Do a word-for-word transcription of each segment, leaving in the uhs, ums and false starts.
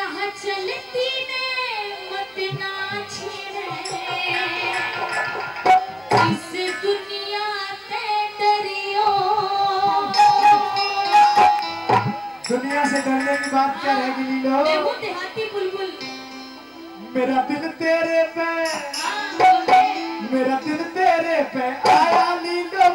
राह चलती ने मत ना छेड़े, इस दुनिया ते डरियो। दुनिया से डरने की बात क्या रहेगी लीलो? देखो देहाती बुलबुल। मेरा दिल तेरे पे, मेरा दिल तेरे पे आया लीलो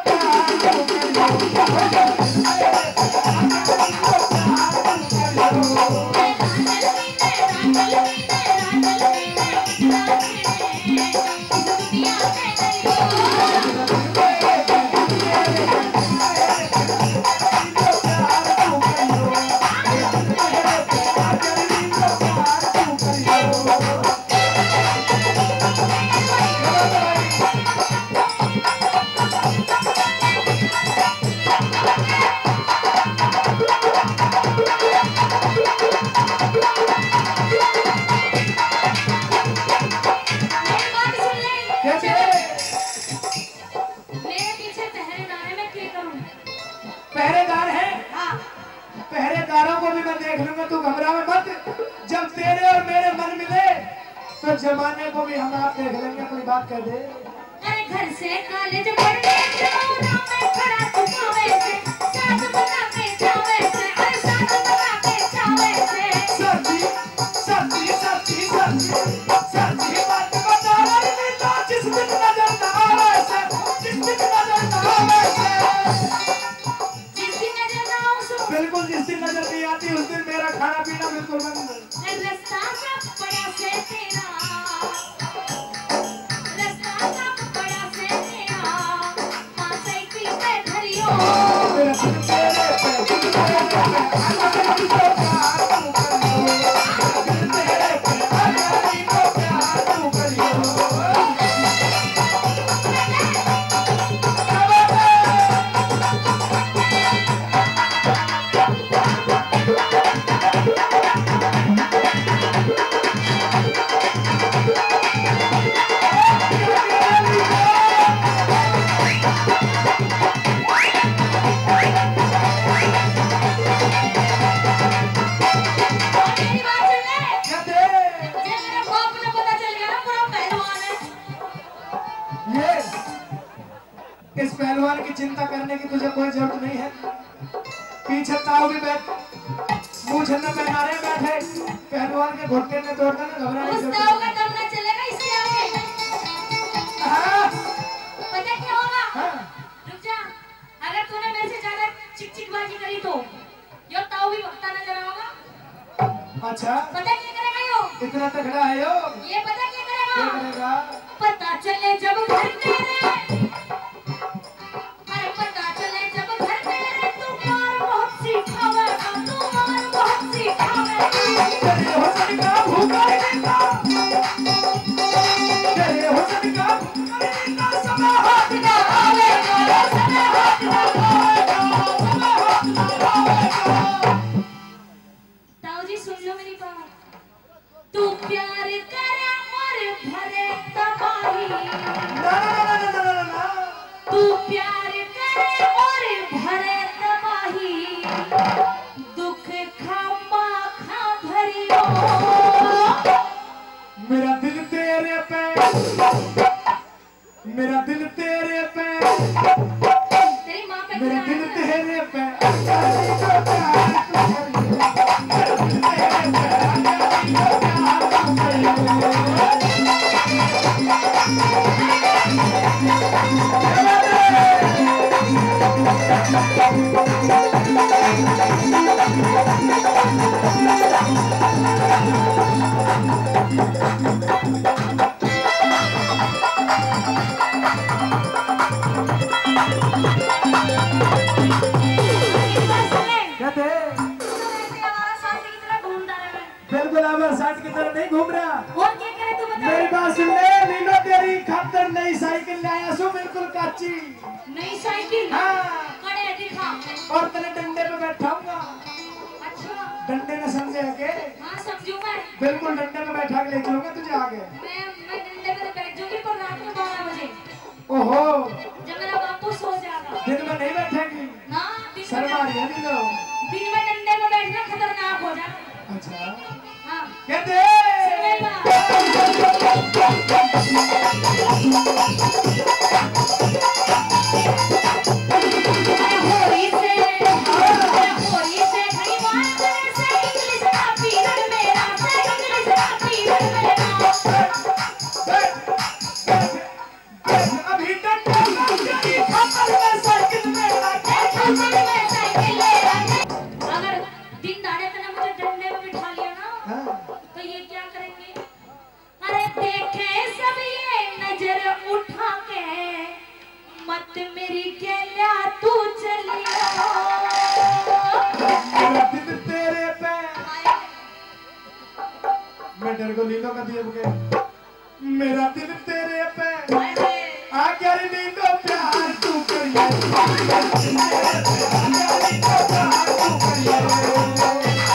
पहरेदार है। हाँ। पहरेदारों को भी मैं देख लूंगा, तू घबरा मत। जब तेरे और मेरे मन मिले तो जमाने को भी हम आप देख लेंगे। अपनी बात कर दे। अरे घर से कॉलेज पढ़ने जाओ ना, मैं खड़ा तुम्हारे से साथ बना के जावे से, अरे साथ बना के जावे से। सच्ची सच्ची सच्ची सच्ची सच्ची बात बता रही तो जिस दिन नजर ना आवे से, जिस दिन नजर ना आवे से, बिल्कुल जिस दिन नजर नहीं आती उस दिन मेरा खाना पीना बिल्कुल बंद। रास्ता सब बड़ा से तेरा, रास्ता सब बड़ा से तेरा, मां साइकिल पे धरियो। मेरा दिल तेरे पे, दिल तेरे पे आया लीलो प्यार तू करियो, दिल तेरे पे आया लीलो प्यार तू करियो। इस पहलवान की चिंता करने की तुझे कोई जरूरत नहीं है। पीछे ताऊ भी बैठ, मुंह छन्ना पहना रहे बैठे, पहलवान के घुटने में तोड़ देना, घबराने की जरूरत ताऊ का दम ना चलेगा इससे आगे। हाँ। पता क्या होगा? हाँ। रुक जा, अगर तूने मेरे से ज्यादा चिकचिकबाजी करी तो यो ताऊ भी भगता नजर आएगा। अच्छा। पता क्या करेगा यो? इतना तगड़ा है यो। ये पता क्या करेगा? क्या करेगा? पता चले जब घर तेरे, अरे पता चले जब घर तेरे, तू मार बहुत सिखावेगा, तू मार बहुत सिखावेगा। तेरे हुस्न का भूखा रहता, तेरे हुस्न का भूखा रहता, समय हाथ ना आवेगा, समय हाथ ना आवेगा, समय हाथ ना आवेगा। ताऊ जी सुन लो मेरी बात, तू प्यार करे और भरे तबाही, ना ना ना ना ना ना, तू प्यार करे और भरे तबाही, दुख खामा खा भरियो। मेरा दिल तेरे पे, मेरा दिल तेरे पे, तेरी माँ पे मेरा दिल तेरे पे आया लीलो प्यार तू करियो, मेरा दिल तेरे पे आया लीलो प्यार तू करियो। बिल्कुल आवर साथ की तरह नहीं घूम रहा। और क्या करे तू बता? मेरी बात सुन ले लीलो, तेरी खातर नई साइकिल लाया सो, बिल्कुल कच्ची। नई साइकिल? हाँ। कड़े दिखा। और तेरे डंडे पे बैठाऊंगा। अच्छा। डंडे में समझे के? हाँ समझू मैं। बिल्कुल डंडे में बैठा के ले चलूंगा तुझे आगे। मैं मैं डंडे पे बैठ जाऊंगी पर रात में बारह बजे। ओहो। जब मेरा बापू सो जाएगा। दिन में नहीं बैठेगी? ना। शर्मा रही है लीलो। दिन में डंडे में बैठना खतरनाक हो जाए। अच्छा। हाँ। कहते मेरी केल्या तू चलिया मेरा दिल तेरे पे मैं डर को लीलो का दिए बुके मेरा दिल तेरे पे आ क्या रे लीलो प्यार तू करिए प्यार तू करिए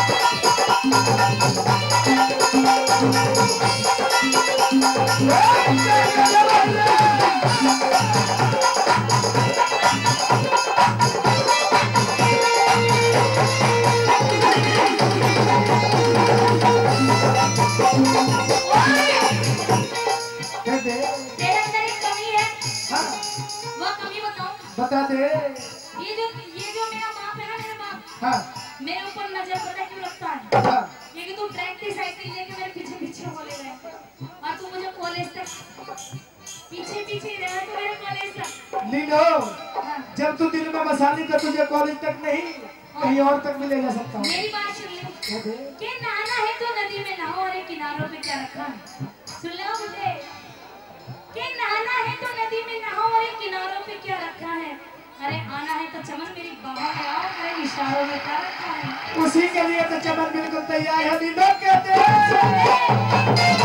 बता दे ये जो ये जो मेरा बाप है ना मेरा बाप हाँ मेरे ऊपर नजर पता क्यों रखता है हाँ ये कि तू ट्रैक्टर साइकिल लेके मेरे पीछे पीछे बोले रहे और तू मुझे कॉलेज तक पीछे पीछे रहा तो मेरे कॉलेज तक लीलो हाँ। जब तू दिल में बसाली तो तुझे कॉलेज तक नहीं कहीं और तक भी ले जा सकता हूँ मेरी बात सुन ले कि नहाना है तो नदी में नहाओ और किनारों पे क्या रखा है सुन लो मुझे कि नहाना है तो नदी में नहाओ और किनारों पे क्या रखा है अरे आना है तो चमन मेरी बाहों में आओ मेरे इशारों में क्या रखा है उसी के लिए तो चमन बिल्कुल तैयार है लीलो कहते हैं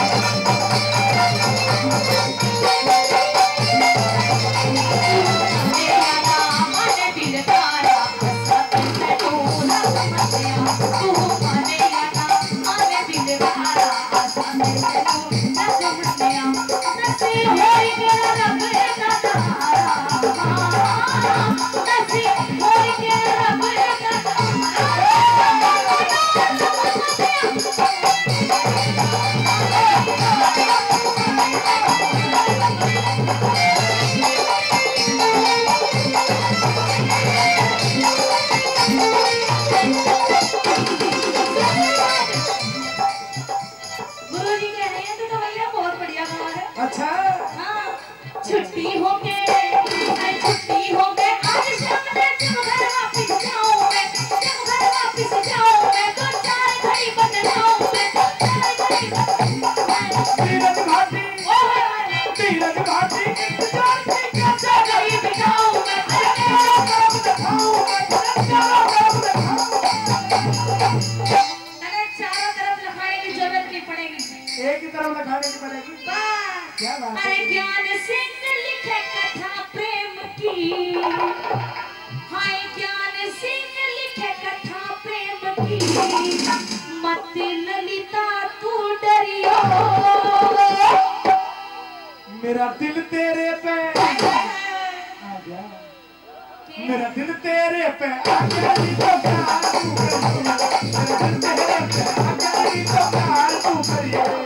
अच्छा हाँ, छुट्टी हो के छुट्टी हो के आज शाम में जब घर वापस जाऊं मैं जब घर वापस जाऊं मैं तो चार घड़ी बन जाऊं मैं तो चार घड़ी तीरथ घाटी ओए तीरथ घाटी इंतजार की कैसे घड़ी बिताऊं मैं तेरा काम दिखाऊं मैं तेरा काम दिखाऊं अरे चारों तरफ लखाने की जरूरत नहीं पड़ेगी एक ही तरफ दिखाने की पड़ेगी क्या बात है? अरे ज्ञान सिंह लिखे कथा प्रेम की हाय ज्ञान सिंह लिखे कथा प्रेम की मत ललिता तू डरियो मेरा दिल तेरे पे आ गया मेरा दिल तेरे पे आ गया तो प्यार तू करिए मेरा दिल तेरे पे आ गया तो प्यार तू करिए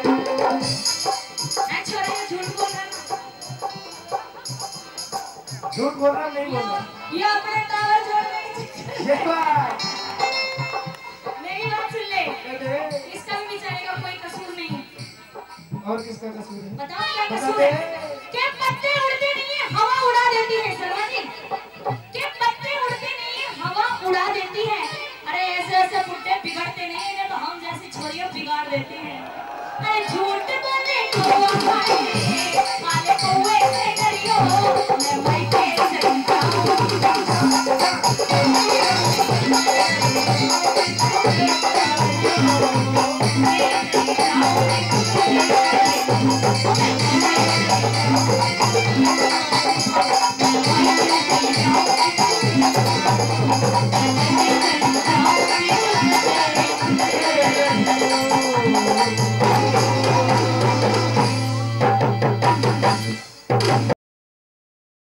झूठ बोल रहा नहीं बोल रहा ये अपने टावर छोड़ने की ये बात मेरी बात सुन ले इसका भी बेचारे का कोई कसूर नहीं है और किसका कसूर है बताओ क्या बता कसूर दे है क्या पत्ते उड़ते नहीं है हवा उड़ा देती है सर